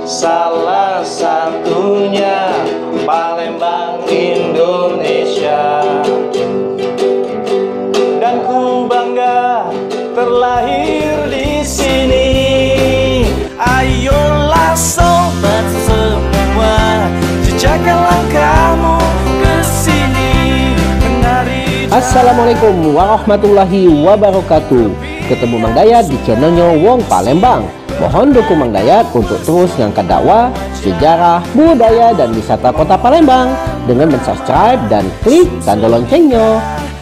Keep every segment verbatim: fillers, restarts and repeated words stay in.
salah satunya Palembang, Indonesia. Dan ku bangga terlahir di sini. Ayolah sobat semua, jejakkan langkahmu ke sini. Menari. Assalamualaikum warahmatullahi wabarakatuh. Ketemu Mang Dayat di channelnya Wong Palembang. Mohon dukung Mang Dayat untuk terus ngangkat dakwah, sejarah, budaya, dan wisata kota Palembang dengan mensubscribe dan klik tanda loncengnya.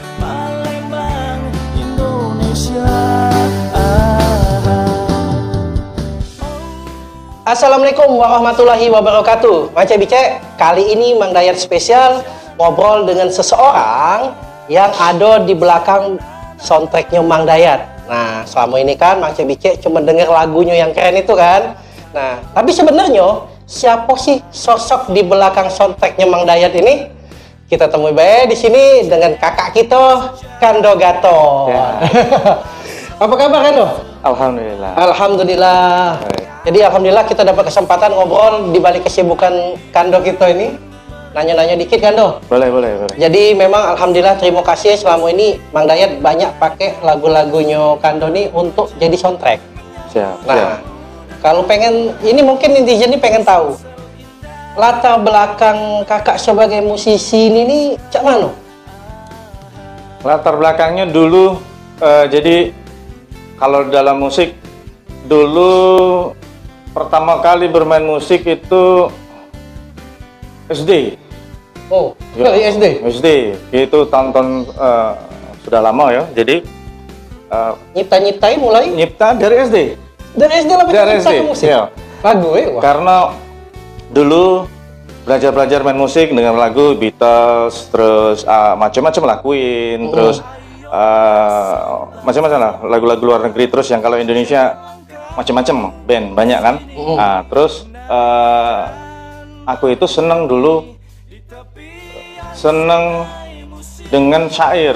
Assalamualaikum warahmatullahi wabarakatuh. Macam bice, kali ini Mang Dayat spesial ngobrol dengan seseorang yang ada di belakang soundtracknya Mang Dayat. Nah, selama ini kan Mang Bice cuma denger lagunya yang keren itu kan. Nah, tapi sebenarnya siapa sih sosok di belakang soundtracknya Mang Dayat ini? Kita temui bae di sini dengan kakak kita, Kando Gatot. Ya. Apa kabar Kando? Alhamdulillah. Alhamdulillah. Baik. Jadi alhamdulillah kita dapat kesempatan ngobrol di balik kesibukan Kando kita ini. Nanya-nanya dikit Kando? Boleh, boleh, boleh. Jadi memang alhamdulillah terima kasih selama ini Mang Dayat banyak pakai lagu-lagunya Kando nih untuk jadi soundtrack. Siap. Nah, siap. Kalau pengen, ini mungkin netizen ini pengen tahu latar belakang kakak sebagai musisi ini nih cak mana? Latar belakangnya dulu, uh, jadi kalau dalam musik dulu pertama kali bermain musik itu S D. Oh, ya, dari S D? S D, itu tahun-tahun uh, sudah lama ya. Jadi uh, nyipta-nyiptain mulai? Nyipta dari S D. Dari S D lah dari S D, musik? Ya. Lagu ya? Wah. Karena dulu belajar-belajar main musik dengan lagu Beatles, terus uh, macam-macam lah Queen, uh. terus uh, macam-macam lah lagu-lagu luar negeri, terus yang kalau Indonesia macam-macam band banyak kan. Uh. Nah, terus uh, aku itu seneng dulu seneng dengan syair.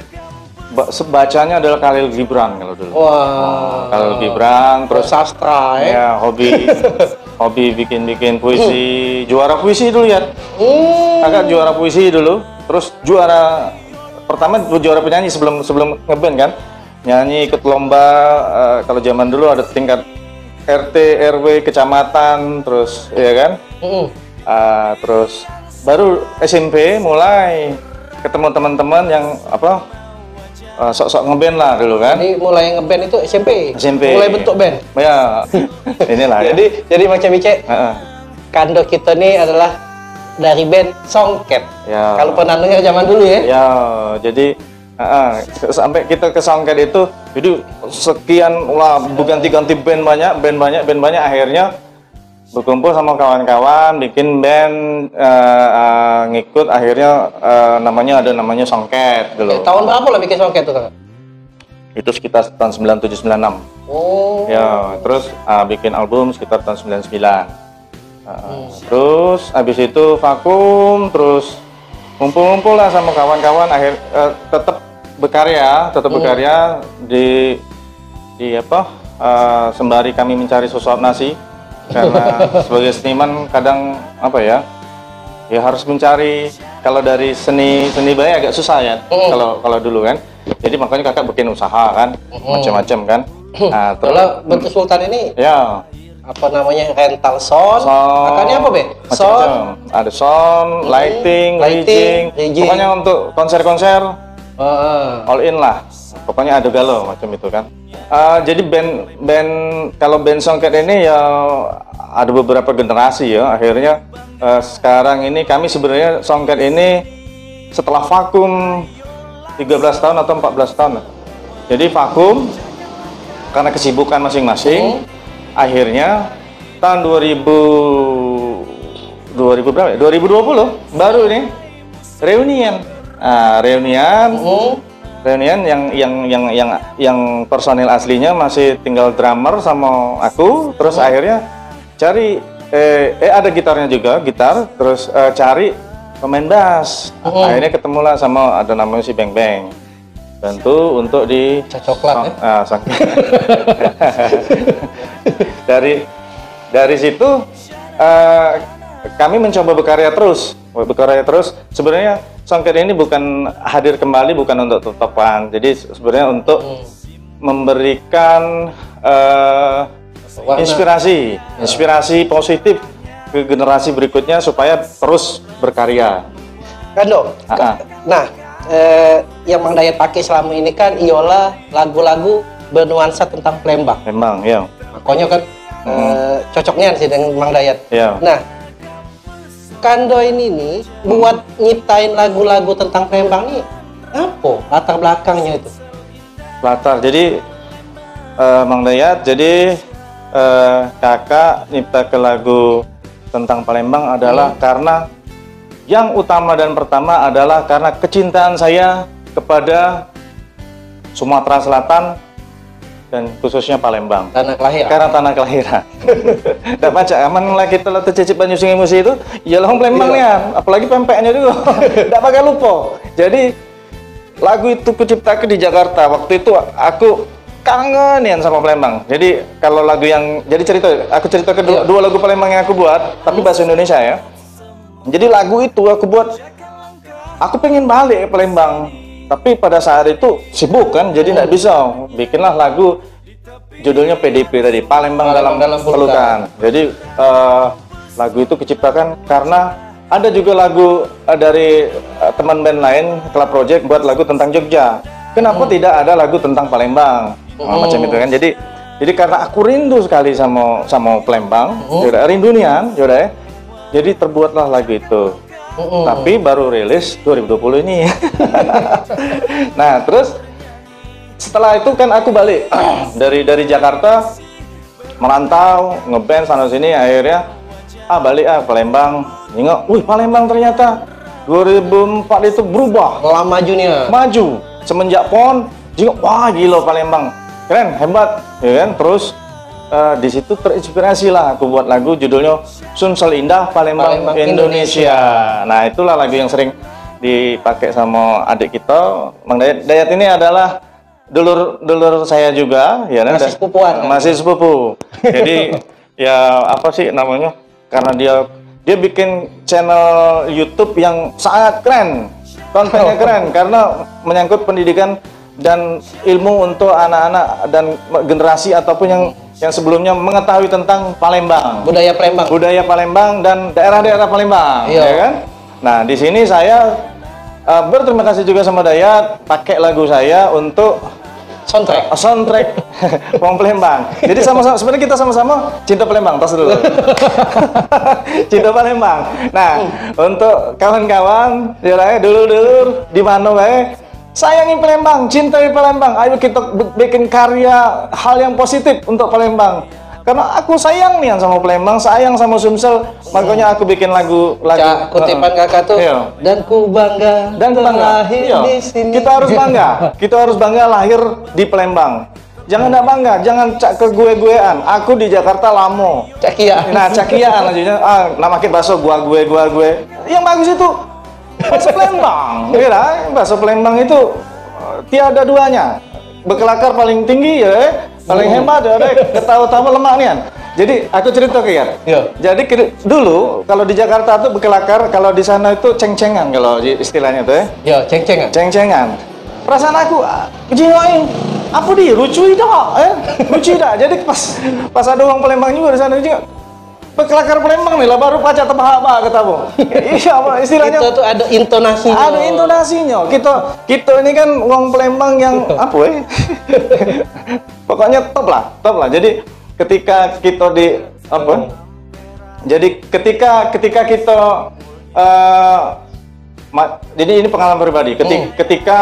Bacanya adalah Khalil Gibran kalau dulu. Wah. Oh, Khalil Gibran, terus sastra ya. Ya, hobi hobi bikin-bikin puisi, juara puisi dulu ya. Hmm. Kakak juara puisi dulu, terus juara pertama juara penyanyi sebelum sebelum ngeband kan. Nyanyi ikut lomba, uh, kalau zaman dulu ada tingkat R T, R W, kecamatan, terus ya kan. Mm. Uh, terus baru S M P mulai ketemu teman-teman yang apa sok-sok uh, ngeband lah dulu kan. Jadi mulai ngeband itu S M P. S M P. Mulai bentuk band. Ya. Inilah ya. Jadi jadi macam bice. Uh -uh. Kando kita nih adalah dari band Songket. Ya. Kalau pernah dengar zaman dulu ya. Ya, jadi uh, sampai kita ke Songket itu, jadi sekian lah ganti-ganti band banyak, band banyak, band banyak akhirnya berkumpul sama kawan-kawan bikin band uh, uh, ngikut akhirnya uh, namanya ada namanya Songket dulu. Eh, tahun berapa lah bikin Songket tuh Kak? Itu sekitar tahun sembilan tujuh sembilan enam. Oh. Ya, terus uh, bikin album sekitar tahun sembilan sembilan. Uh, hmm. Terus habis itu vakum, terus ngumpul-ngumpul lah sama kawan-kawan akhir uh, tetap berkarya, tetap hmm. berkarya di di apa? Uh, sembari kami mencari sesuap nasi. Karena sebagai seniman kadang apa ya ya harus mencari, kalau dari seni seni bayi agak susah ya. mm. kalau kalau dulu kan, jadi makanya kakak bikin usaha kan, mm. macam-macam kan. Nah, terus bentuk Sultan ini ya apa namanya, rental sound, sound akannya apa be? Sound, ada sound, mm. lighting, lighting, rigging, pokoknya untuk konser-konser uh. all in lah, pokoknya ada galau macam itu kan. Uh, jadi band band kalau band Songket ini ya ada beberapa generasi ya. Akhirnya uh, sekarang ini kami sebenarnya Songket ini setelah vakum tiga belas tahun atau empat belas tahun. Jadi vakum karena kesibukan masing-masing. Hmm. Akhirnya tahun dua ribu dua ribu berapa ya? dua ribu dua puluh baru ini reunian. Nah, reunian. Hmm. Reunian yang yang yang yang yang personil aslinya masih tinggal drummer sama aku, terus oh. akhirnya cari eh, eh ada gitarnya juga, gitar, terus eh, cari pemain bass. Oh. Akhirnya ketemulah sama ada namanya si Beng Beng. Bantu untuk di cocoklah ya. Ah, dari dari situ uh, kami mencoba berkarya terus, berkarya terus. Sebenarnya Songket ini bukan hadir kembali, bukan untuk tutupan. Jadi sebenarnya untuk hmm. memberikan uh, inspirasi, inspirasi positif ke generasi berikutnya supaya terus berkarya. Kando, nah eh, yang Mang Dayat pakai selama ini kan ialah lagu-lagu bernuansa tentang Palembang. Memang, ya. Makanya kan hmm. eh, cocoknya sih dengan Mang Dayat. Ya. Nah, Kando ini nih buat nyiptain lagu-lagu tentang Palembang nih apa latar belakangnya itu? Latar, jadi uh, Mang Dayat, jadi uh, kakak nyipta ke lagu tentang Palembang adalah hmm. karena yang utama dan pertama adalah karena kecintaan saya kepada Sumatera Selatan dan khususnya Palembang. Tanah kelahiran. Karena tanah kelahiran. Tidak baca, aman lah kita latih cicip banyu sungai musi itu, ya lahong Palembang nih kan, apalagi pempeknya juga. Tidak pakai lupa. Jadi lagu itu kuciptakan di Jakarta. Waktu itu aku kangen ya sama Palembang. Jadi kalau lagu yang, jadi cerita, aku cerita kedua dua lagu Palembang yang aku buat, tapi bahasa Indonesia ya. Jadi lagu itu aku buat, aku pengen balik ke Palembang, tapi pada saat itu sibuk kan, jadi nggak bisa. Bikinlah lagu judulnya P D P tadi, Palembang, Palembang dalam, dalam pelukan. Jadi uh, lagu itu diciptakan karena ada juga lagu uh, dari uh, teman band lain, Club Project, buat lagu tentang Jogja. Kenapa hmm. tidak ada lagu tentang Palembang? Hmm. Nah, macam itu kan. Jadi jadi karena aku rindu sekali sama sama Palembang, hmm. yaudah, rindu nian, yaudah ya. Jadi terbuatlah lagu itu, uh-uh. tapi baru rilis dua ribu dua puluh ini. Nah terus setelah itu kan aku balik dari dari Jakarta merantau ngeband sana sini, akhirnya ah balik ah Palembang, nengok, wih Palembang ternyata dua ribu empat itu berubah, malah majunya, maju semenjak pon, jengok wah gila Palembang, keren hebat, ya kan. Terus Uh, di situ terinspirasi lah aku buat lagu judulnya Sumsel Indah Palembang, Palembang Indonesia. Indonesia. Nah itulah lagu yang sering dipakai sama adik kita. Mang Dayat, Dayat ini adalah dulur dulur saya juga, ya kan? Masih sepupuan. Masih sepupu. Jadi ya apa sih namanya? Karena dia dia bikin channel YouTube yang sangat keren, kontennya keren karena menyangkut pendidikan dan ilmu untuk anak-anak dan generasi ataupun yang yang sebelumnya mengetahui tentang Palembang, budaya Palembang, budaya Palembang dan daerah-daerah Palembang, iya. Ya kan? Nah di sini saya uh, berterima kasih juga sama Dayat pakai lagu saya untuk soundtrack, uh, soundtrack Wong Palembang. Jadi sama-sama sebenarnya kita sama-sama cinta Palembang, tos dulu. Cinta Palembang. Nah untuk kawan-kawan, ya dulur-dulur di mana wae, sayangi Palembang, cintai Palembang. Ayo kita bikin karya hal yang positif untuk Palembang. Karena aku sayang nih sama Palembang, sayang sama Sumsel, makanya aku bikin lagu lagu Cak, kutipan uh, kakak tuh. Iya. Dan ku bangga dan bangga lahir iya. di sini. Kita harus bangga, kita harus bangga lahir di Palembang. Jangan enggak bangga, jangan cak ke gue-guean. Aku di Jakarta lamo. Cakian. Nah, cakian aja. Ah, nama kita bakso gua gue gua gue. Yang bagus itu bakso Palembang, ya, bakso Palembang itu uh, tiada duanya. Bekelakar paling tinggi ya, paling oh. hebat ya, ketawa-tawa lemak nih. Jadi aku cerita ke ya. Jadi dulu kalau di Jakarta tuh bekelakar, kalau di sana itu ceng-cengan kalau istilahnya tuh ya. Ya, ceng-cengan. Ceng-cengan. Perasaan aku, jingoin, apa dia lucu dah, eh? Lucu dah. Jadi pas pas ada orang Palembang juga di sana juga. Bekelakar Palembang nih lah baru pacar tebak-tebak ketamu. Iya, istilahnya itu tuh ada intonasinya. Ada intonasinya. Kita kita ini kan uang Palembang yang apa ya? Pokoknya top lah, top lah. Jadi ketika kita di apa? Hmm. Jadi ketika ketika kita uh, ma, jadi ini pengalaman pribadi. Ketika, hmm. ketika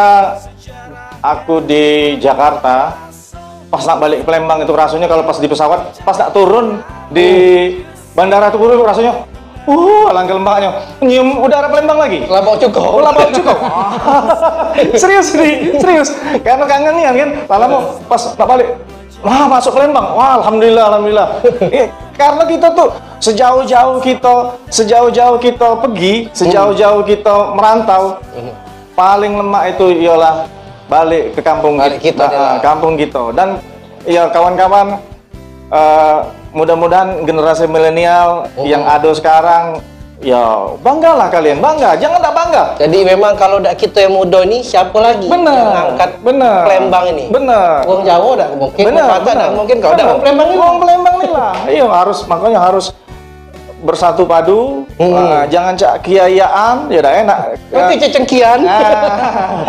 aku di Jakarta, pas nak balik ke Palembang itu rasanya kalau pas di pesawat, pas nak turun di hmm. bandara Tugu rasanya, uh, alangkah lembaknya, nyium udara Palembang lagi. Labau cukup, oh, labau cukup. serius, serius, serius. Karena kangen nih kan, lama pas nak balik, wah masuk Palembang, wah alhamdulillah, alhamdulillah. eh, karena kita tuh sejauh-jauh kita, sejauh-jauh kita pergi, sejauh-jauh kita merantau, paling lemak itu ialah balik ke kampung balik kita, kita uh, kampung kita. Dan ya kawan-kawan. Uh, mudah-mudahan generasi milenial Oh. yang ada sekarang, ya banggalah kalian, bangga, jangan tak bangga. Jadi memang kalau dak kita yang muda nih, siapa lagi Bener, yang angkat bener. Palembang ini? Bener. Wong Jawa dak mungkin, Bener, wong Batak bener. dak mungkin, kalau dak Bener. wong Palembang ini. Wong Palembang nih lah. Iya harus, makanya harus bersatu padu, Hmm. uh, jangan cak kiayaan, ya dah enak. Nanti cecengkian. Ah.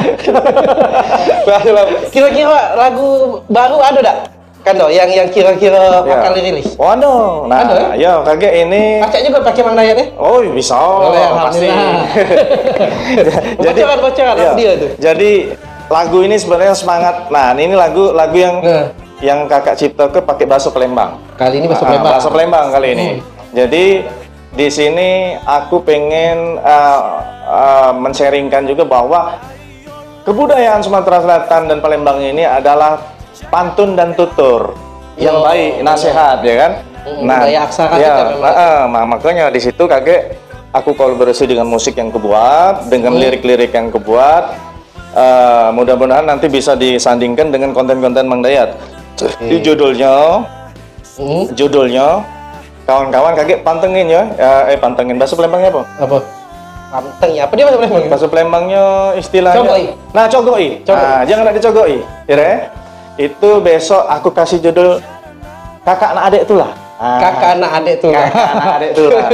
Kira-kira lagu baru ada dak? Kan toh, yang yang kira-kira Ya. bakal dirilis. Waduh, nah, Ada, ya kaget ini. Pakai juga pakai Mang Dayat ya? Oh bisa, Oh, ya, pasti. Alhamdulillah. Bocoran-bocoran ya, apa dia tuh? Jadi lagu ini sebenarnya semangat. Nah, ini lagu lagu yang Nah. yang kakak cipta ke pakai bahasa Palembang. Kali ini bahasa Ah, Palembang. bahasa Palembang kali ini. Hmm. Jadi di sini aku pengen uh, uh, men-sharingkan juga bahwa kebudayaan Sumatera Selatan dan Palembang ini adalah pantun dan tutur yang Yo, baik, nasihat ya kan. Hmm, budaya aksara ya, kita memang. nah, eh, makanya di situ kakek aku kolaborasi dengan musik yang kebuat, dengan Hmm. lirik-lirik yang kebuat. Eh, mudah-mudahan nanti bisa disandingkan dengan konten-konten Mang Dayat. Di judulnya, Hmm. judulnya kawan-kawan kakek pantengin ya, eh, eh pantengin bahasa Palembangnya apa? Apa? Panteng ya? Apa dia bahasa Palembang? Bahasa Palembangnya istilahnya. Cogoi. Nah, cogoi. Cogoi. Nah, jangan ada cogoi. Ya, Re? Itu besok aku kasih judul kakak anak adik itulah. Ah, Kakak anak adik tuh. kakak anak adik itulah.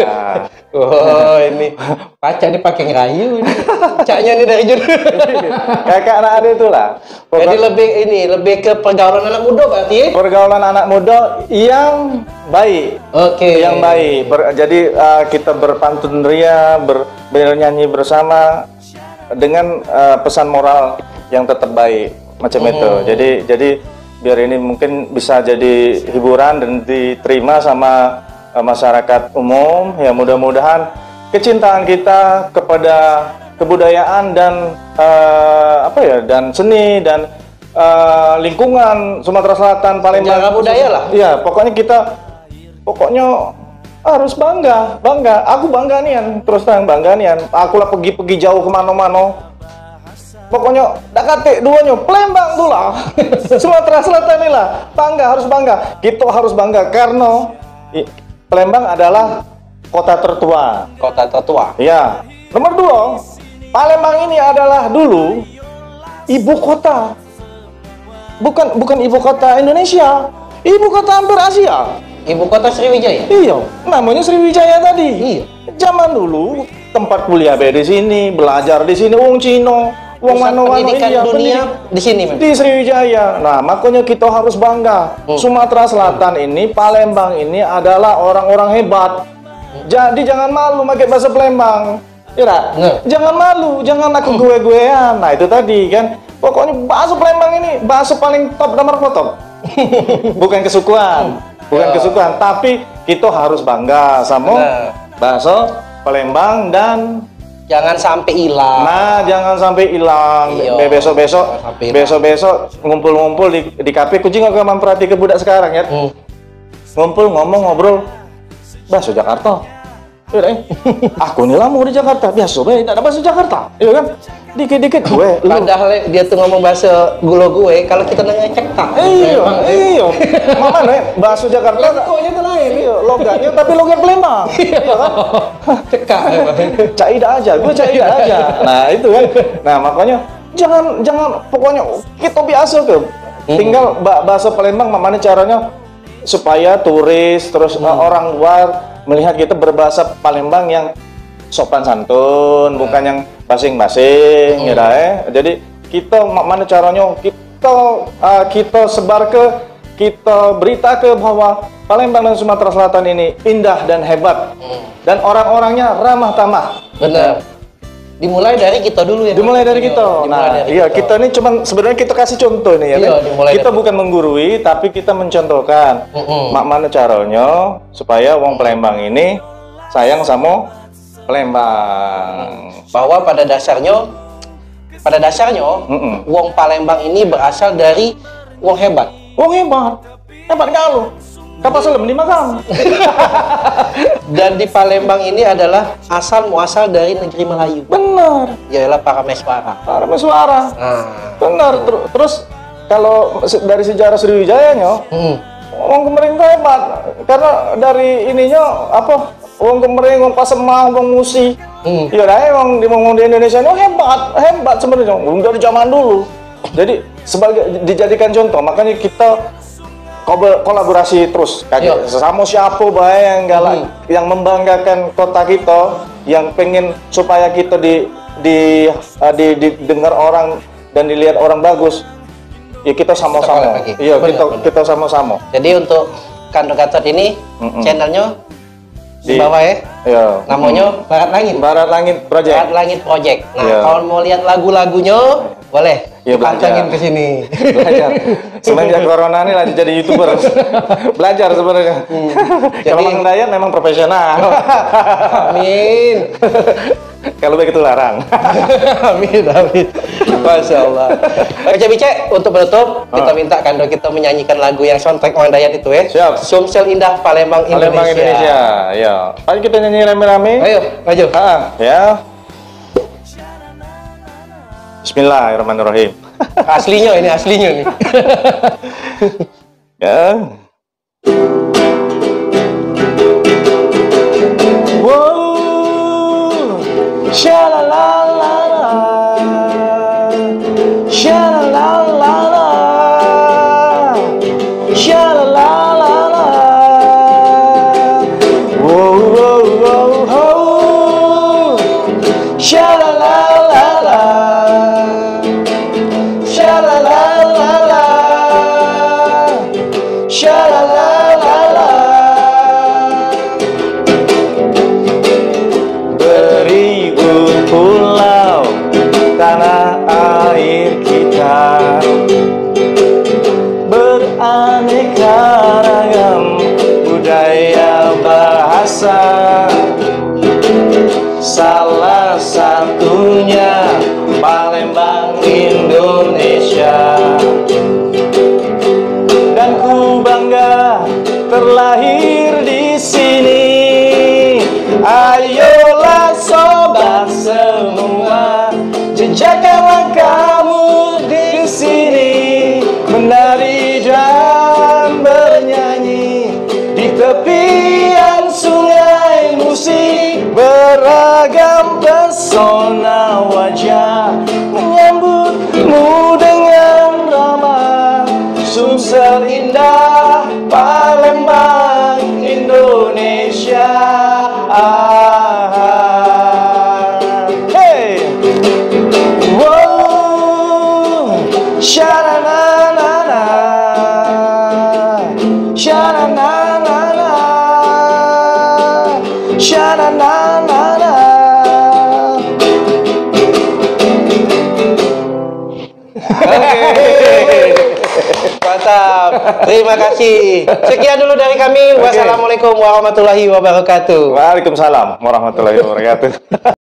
Oh ini pacar ini pakai ngerayu ini. Caknya ini dari judul. kakak anak adik itulah. Jadi Pokok- lebih ini lebih ke pergaulan anak muda berarti ya? pergaulan anak muda yang baik. Oke. Yang baik. Ber- jadi uh, kita berpantun ria, ber, bernyanyi bersama dengan uh, pesan moral yang tetap baik macam Hmm. itu. Jadi jadi biar ini mungkin bisa jadi hiburan dan diterima sama uh, masyarakat umum. Ya mudah-mudahan kecintaan kita kepada kebudayaan dan uh, apa ya dan seni dan uh, lingkungan Sumatera Selatan Palembang Penjara budaya lah. Iya, pokoknya kita pokoknya harus bangga, bangga. Aku bangga nian, terus terang bangga nian. Aku lah pergi-pergi jauh kemana-mana. Pokoknya dakate duanya Palembang tuh lah. Sumatera Selatan ini lah. Bangga, harus bangga. Kita harus bangga karena i- Palembang adalah kota tertua. Kota tertua. Ya. Nomor dua, Palembang ini adalah dulu ibu kota. Bukan bukan ibu kota Indonesia, ibu kota hampir Asia. Ibu kota Sriwijaya. Iya, namanya Sriwijaya tadi. Iya. Zaman dulu tempat kuliah be di sini, belajar di sini, wong Cino, wong Pusat mano-mano, pendidikan iya, dunia pendidik- di sini memang. di Sriwijaya. Nah, makanya kita harus bangga. Hmm. Sumatera Selatan ini, Palembang ini adalah orang-orang hebat. Jadi jangan malu pakai bahasa Palembang. Ya, tak? Bener. Jangan malu, jangan aku gue-guean. Nah, itu tadi kan. Pokoknya bahasa Palembang ini bahasa paling top nomor top. Bukan kesukuan, bukan Ya. kesukuan, tapi kita harus bangga sama Bener. bahasa Palembang dan Jangan sampai hilang. nah jangan sampai hilang. Iya. Be- Besok-besok, Jangan sampai hilang. besok-besok ngumpul-ngumpul di di kafe. Kucing nggak memperhati ke budak sekarang ya. Hmm. Ngumpul ngomong ngobrol bahasa Jakarta. Iya deh. Aku nih lama di Jakarta, biasa be, tidak ada bahasa Jakarta, iya kan? Dikit-dikit gue, lu. Padahal dia tuh ngomong bahasa gulo gue, kalau kita nanya cekak. Iya, iya. Mama nih bahasa Jakarta. Pokoknya tuh lain. Iya, logatnya tapi logat Palembang. Iya kan? Cekak. Caida aja, gue caida aja. Nah itu kan. Nah makanya jangan jangan pokoknya kita biasa ke. Tinggal ba- bahasa Palembang mana caranya supaya turis terus uh, orang luar melihat kita berbahasa Palembang yang sopan santun, bukan yang basing-basing, ya dah, eh. Jadi kita ma- mana caranya kita uh, kita sebar ke kita berita ke bahwa Palembang dan Sumatera Selatan ini indah dan hebat dan orang-orangnya ramah tamah. Benar. Dimulai dari kita dulu ya. Dimulai dari Iya, kita. dimulai Nah, dari iya kita ini cuman sebenarnya kita kasih contoh nih ya. Iya, kan? dimulai Kita dari- bukan menggurui tapi kita mencontohkan. Mm-mm. Mak mana caranya supaya wong Palembang ini sayang sama Palembang. Bahwa pada dasarnya pada dasarnya Mm-mm. wong Palembang ini berasal dari wong hebat. Wong hebat. Hebat gak lu? Kapal selam dimakan. Dan di Palembang ini adalah asal muasal dari negeri Melayu. Benar. Yalah para meswara. Para suara. Nah, Benar. Ter- Terus kalau se- dari sejarah Sriwijayanya mm, Uang Kemering itu hebat karena dari ininya apa? Uang Kemering, uang Pasemang, uang Musi. Hmm. Ya, dah emang di di Indonesia itu hebat, hebat sebenarnya. Dari zaman dulu. Jadi sebagai dijadikan contoh, makanya kita kolaborasi terus. Kayak sesama siapa bae yang galak, hmm. yang membanggakan kota kita, yang pengen supaya kita di di uh, di didengar orang dan dilihat orang bagus. Ya kita sama-sama. Iya, kita bener. kita sama-sama. Jadi untuk Kando Gatot ini mm -mm. channelnya di, di bawah ya. Iya. Namanya mm. Barat Langit. Barat Langit Project. Barat Langit Project. Nah, iya. kalau mau lihat lagu-lagunya boleh ya, pantengin ke sini. Belajar. Semenjak corona ini lanjut jadi YouTuber. Belajar sebenarnya. Hmm. Kalau Mang Dayat memang profesional. Amin. Kalau begitu larang. Amin, amin. Masya Allah. Oke, Bice, untuk penutup, kita minta Kando kita menyanyikan lagu yang soundtrack Mang Dayat itu ya. Siap. Sumsel Indah Palembang, Indonesia. Palembang, Indonesia. Ya. Mari kita nyanyi rame-rame. Ayo, maju. Ah, ya. Bismillahirrahmanirrahim. Aslinya ini, aslinya nih. Ya. Wow. Sha-la-la-la-la, sha-la-la-la-la, sha-la-la-la-la. Wow, wow, wow, wow. Sha-la-la-la-la, sha-la-la-la-la, sha-la-la-la-la. Pulau tanah air kita beraneka ragam budaya bahasa, salah satunya Palembang, Indonesia. Dan ku bangga terlahir di sini. Ayolah sobat semua, jejakkan kamu di sini, menari dan bernyanyi di tepian sungai Musi. Beragam pesona wajah menyambutmu dengan ramah. Sumsel Indah Palembang, Indonesia. Ah, hey, wow, sha-na-na-na-na, sha-na-na-na-na, sha-na-na-na-na. Mantap. Terima kasih. Sekian dulu dari kami. Wassalamualaikum warahmatullahi wabarakatuh. Waalaikumsalam warahmatullahi wabarakatuh.